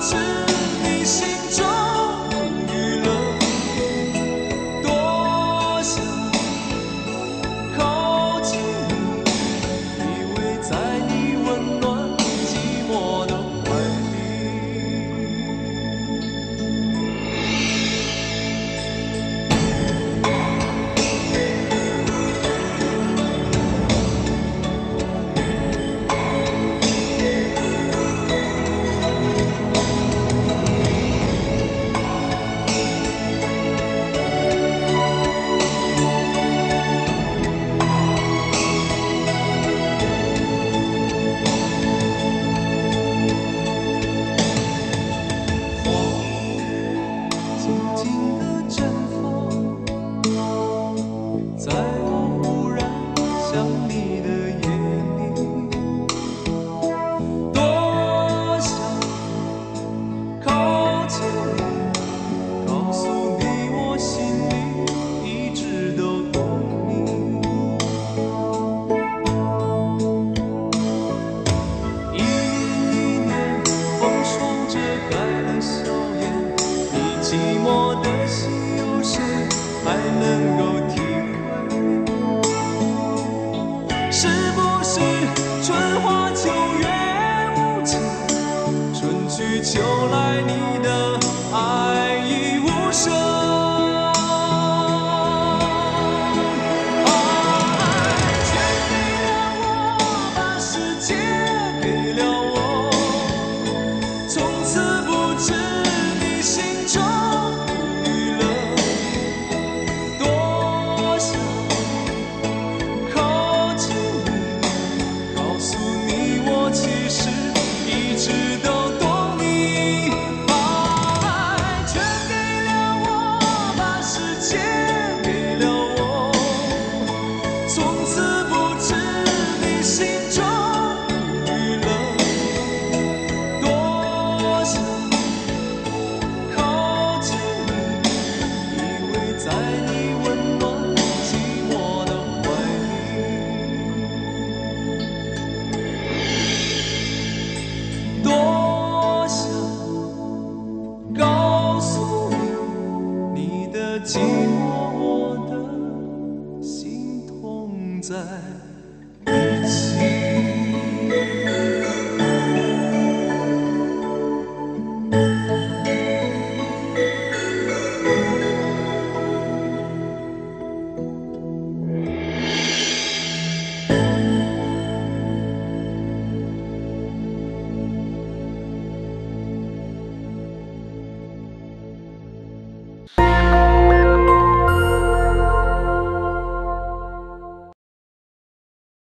知你心中娱乐，多想靠近你，依偎在你温暖寂寞的怀里。静静地绽放，在我忽然想你的夜里，多想靠近你，告诉你我心里一直都懂你。一年一年，风霜遮盖了笑颜。你寂寞的心，有谁还能够体会？是不是春花秋月无情，春去秋来，你的爱已无声？爱全给了我，把世界给了我，从此不知你心中娱乐，多想靠近你，告诉你我其实一直都懂你。爱全给了我，把世界给了我，从此不知你心中娱乐，多想靠近你，依偎在你温暖寂寞的怀里，多想告诉你，你的寂寞我的心痛在一起。